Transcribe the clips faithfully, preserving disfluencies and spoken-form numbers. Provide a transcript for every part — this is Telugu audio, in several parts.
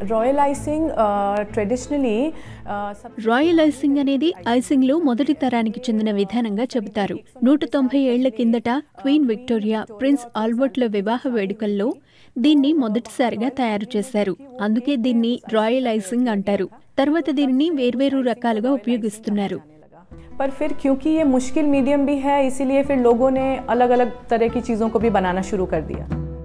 Royal icing traditionally royal icing అనేది ఐసింగ్లో మొదటి తరానికి చెందిన విధానంగా చెబుతారు. నూట తొంభై ఏళ్ల కిందట క్వీన్ విక్టోరియా, ప్రిన్స్ ఆల్బర్ట్ల వివాహ వేడుకల్లో దీన్ని మొదటిసారిగా తయారు చేశారు. అందుకే దీన్ని రాయల్ ఐసింగ్ అంటారు. తర్వాత దీనిని వేర్వేరు రకాలుగా ఉపయోగిస్తున్నారు. पर फिर क्योंकि ये मुश्किल मीडियम भी है, इसीलिए फिर लोगों ने अलग अलग तरह की चीज़ों को भी बनाना शुरू कर दिया.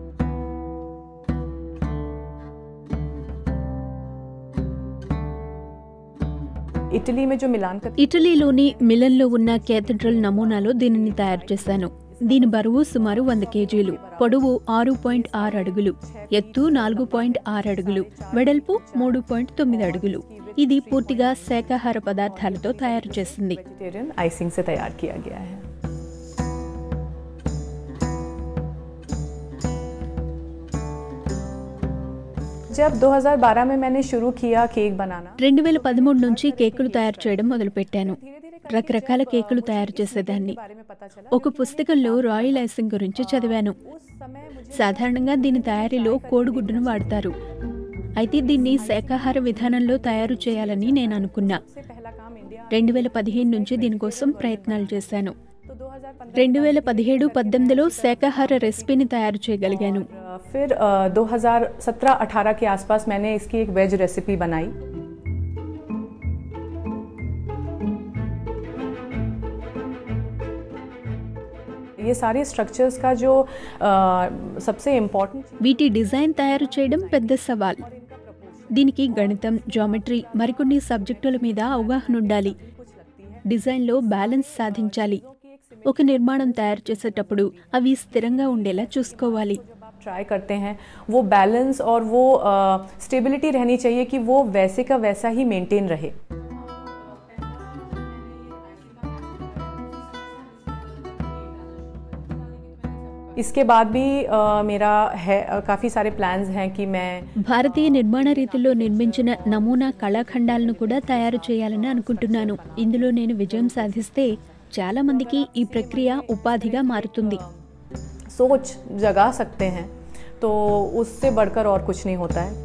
ఇటలీ में जो मिलान का ఇటలీలోని మిలన్లో ఉన్న కేథడ్రల్ నమూనాలో దీనిని తయారు చేశాను. దీని బరువు సుమారు వంద కేజీలు, పొడవు ఆరు పాయింట్ ఆరు అడుగులు, ఎత్తు నాలుగు పాయింట్ ఆరు అడుగులు, వెడల్పు మూడు పాయింట్ తొమ్మిది అడుగులు. ఇది పూర్తిగా శాకాహార పదార్థాలతో తయారు చేసింది. ఐసింగ్ से तैयार किया गया है. जब दो हज़ार बारह में मैंने शुरू किया केक बनाना, రెండు వేల పదమూడు నుంచి కేకులు తయారు చేయడం మొదలుపెట్టాను. రకరకాల కేకులు తయారు చేసేదాన్ని. ఒక పుస్తకంలో రాయల్ ఐసింగ్ గురించి చదివాను. సాధారణంగా దీని తయారీలో కోడిగుడ్డును వాడతారు. అయితే దీన్ని శాకాహార విధానంలో తయారు చేయాలని నేను అనుకున్నా. రెండు వేల పదిహేను నుంచి దీనికోసం ప్రయత్నాలు చేశాను. రెండు వేల పదిహేడు పద్దెనిమిదిలో శాకాహార రెసిపీని తయారు చేయగలిగాను. फिर दो हज़ार सत्रह अठारह के आसपास मैंने इसकी एक वेज रेसिपी बनाई. ये सारे स्ट्रक्चर्स का जो सबसे इम्पोर्टेंट వీటి డిజైన్ తయారు చేయడం పెద్ద సవాల్. దీనికి గణితం, జామెట్రీ, మరికొన్ని సబ్జెక్టుల మీద అవగాహన ఉండాలి. డిజైన్లో బ్యాలెన్స్ సాధించాలి. ఒక నిర్మాణం తయారు చేసేటప్పుడు అవి స్థిరంగా ఉండేలా చూసుకోవాలి. ट्राई करते हैं वो बैलेंस और वो स्टेबिलिटी रहनी चाहिए कि वो वैसे का वैसा ही मेंटेन रहे. इसके बाद भी आ, मेरा है काफ़ी सारे प्लान्स हैं कि मैं భారతీయ నిర్మాణ రీతిలో నిర్మించిన నమూనా కళాఖండాలను కూడా తయారు చేయాలని అనుకుంటున్నాను. ఇందులో నేను విజయం సాధిస్తే చాలా మందికి ఈ ప్రక్రియ ఉపాధిగా మారుతుంది. सोच जगा सकते हैं, तो उससे बढ़कर और कुछ नहीं होता है.